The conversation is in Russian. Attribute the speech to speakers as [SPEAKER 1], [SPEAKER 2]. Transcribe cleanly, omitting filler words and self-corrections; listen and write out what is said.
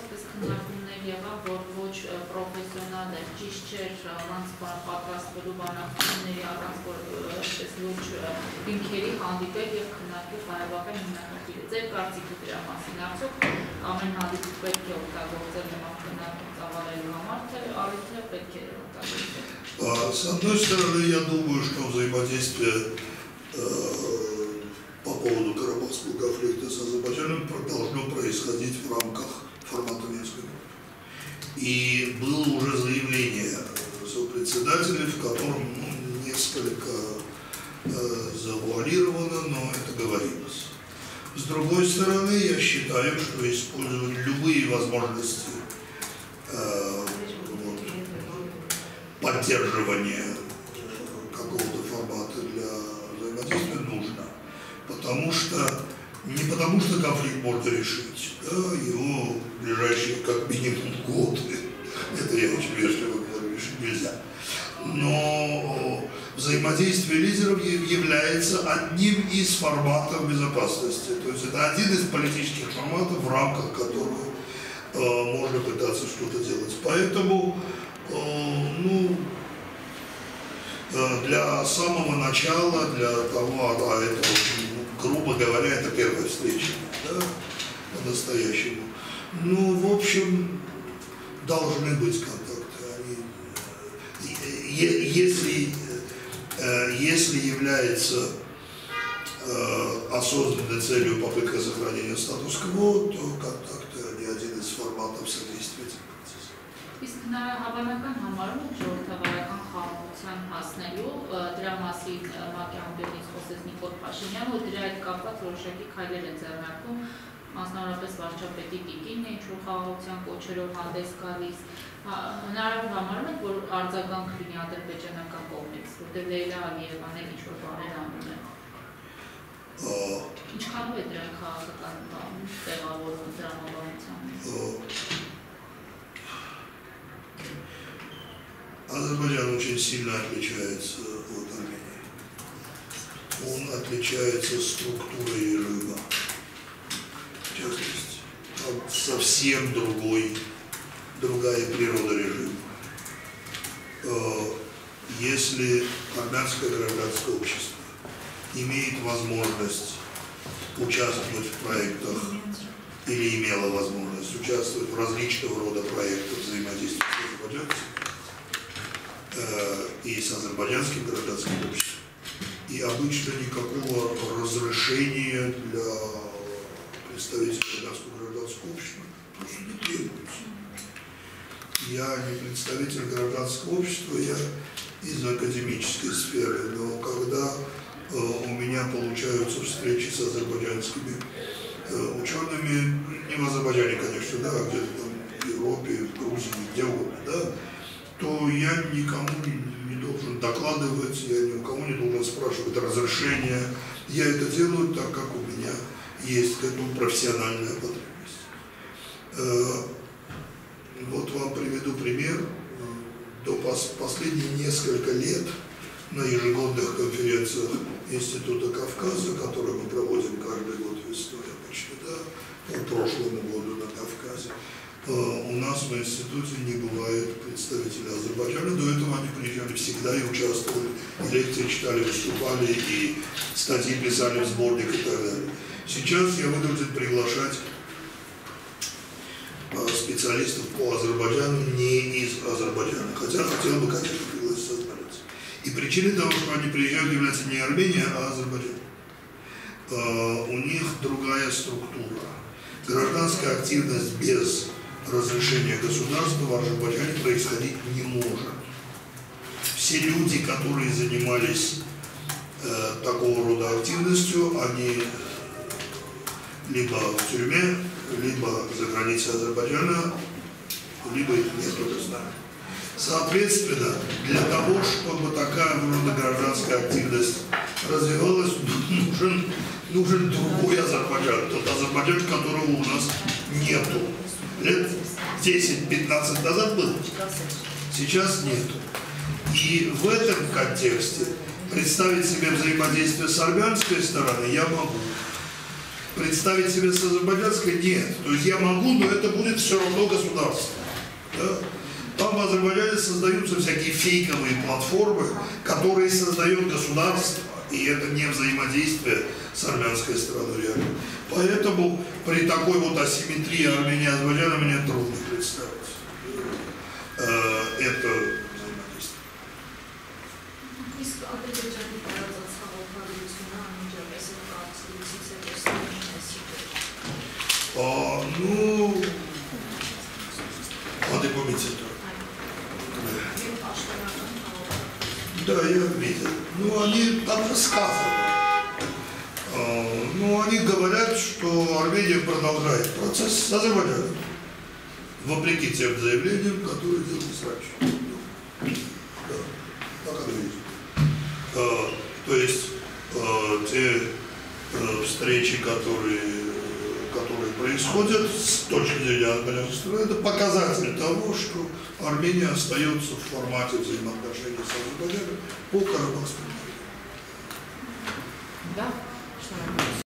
[SPEAKER 1] այսպես քննարկումներ եղավ, որ ոչ պրոֆեսիոնալ էր, ճիշտ չէր առանց պատրաստվելու բանակցությունների, առանց այսպես լուրջ հիմքերի հանդիպել եւ քննարկել Ղարաբաղի հիմնախնդիրը։ Ձեր կարծիքը դրա մասին արդյոք ամեն հանդիպում պետք է օգտագործել նման քննարկում ծավալելու համար, թե առիթը պետք է օգտագործել։
[SPEAKER 2] С одной стороны, я думаю, что взаимодействие по поводу Карабахского конфликта с Азербайджаном должно происходить в рамках формата Минской группы. И было уже заявление сопредседателей, в котором несколько завуалировано, но это говорилось. С другой стороны, я считаю, что использовать любые возможности поддерживания какого-то формата для взаимодействия нужно. Не потому что конфликт можно решить, да, его в ближайшие как минимум годы, это я очень вежливо говорю, решить нельзя. Но взаимодействие лидеров является одним из форматов безопасности. То есть это один из политических форматов, в рамках которого можно пытаться что-то делать. Поэтому для самого начала, для того, это, грубо говоря, это первая встреча, да, по-настоящему. В общем, должны быть контакты. Если является осознанной целью попытка сохранения статус-кво, то контакты – они один из форматов содействия этому процессу.
[SPEAKER 1] Իսկ հավանական համարում եք ժողովրդավարական խաղաղության հասնելու, դրա մասին ՄԱԿ-ի անդերից խոսեց Նիկոլ Փաշինյանը, որ դրա հետ կապված որոշակի քայլեր են ձեռնարկում, մասնավորապես վարչապետի տիկինն է ինչ-որ խաղաղության կոչերով հանդես գալիս, հնարավոր համարում եք, որ արձագանք լինի ադրբեջանական կողմից, որտեղ Լեյլա Ալիևան էլ ինչ-որ բաներ անում է։ Ինչքանով է դրա քաղաքական տեղավորում դրամաբանության։
[SPEAKER 2] Азербайджан очень сильно отличается от Армении. Он отличается структурой режима, в частности. Совсем другая природа режима. Если армянское гражданское общество имеет возможность участвовать в проектах или имело возможность участвовать в различного рода проектах взаимодействия с азербайджанцами, и с азербайджанским гражданским обществом. И обычно никакого разрешения для представителей армянского гражданского общества просто не требуется. Я не представитель гражданского общества, я из академической сферы, но когда у меня получаются встречи с азербайджанскими учеными, не в Азербайджане, конечно, да, где-то там в Европе, в Грузии, где угодно, да, то я никому не должен докладывать, я ни у кого не должен спрашивать разрешения. Я это делаю так, как у меня есть к этому профессиональная потребность. Вот вам приведу пример. До последние несколько лет на ежегодных конференциях Института Кавказа, которые мы проводим каждый год весной обычно, да, по прошлому году на Кавказе, у нас в институте не бывает представителей Азербайджана. До этого они приезжали всегда и участвовали, и лекции читали, выступали, и статьи писали в сборник и так далее. Сейчас я вынужден приглашать специалистов по Азербайджану не из Азербайджана, хотя хотел бы, конечно, пригласить азербайджанцев. И причиной того, что они приезжают, является не Армения, а Азербайджан. У них другая структура. Гражданская активность без разрешения государства в Азербайджане происходить не может. Все люди, которые занимались такого рода активностью, они либо в тюрьме, либо за границей Азербайджана, либо их нет, кто-то знает. Соответственно, для того, чтобы такая рода гражданская активность развивалась, нужен другой Азербайджан, тот Азербайджан, которого у нас нету. Лет 10-15 назад был, сейчас нету. И в этом контексте представить себе взаимодействие с армянской стороны я могу. представить себе с азербайджанской нет. То есть я могу, но это будет все равно государство. Да? Там в Азербайджане создаются всякие фейковые платформы, которые создает государство, и это не взаимодействие с армянской стороной реально. Поэтому при такой вот асимметрии Армении и Азербайджана мне трудно представить это взаимодействие. Ну, надо помнить это. Да, я видел. Ну, они там рассказывают. Ну, они говорят, что Армения продолжает процесс с Азербайджаном. Вопреки тем заявлениям, которые делались раньше. Да, так оно есть. То есть, те встречи, которые происходят с точки зрения азербайджанской страны, это показатель того, что Армения остается в формате взаимоотношений с Азербайджаном по Карабахскому.
[SPEAKER 1] Да, что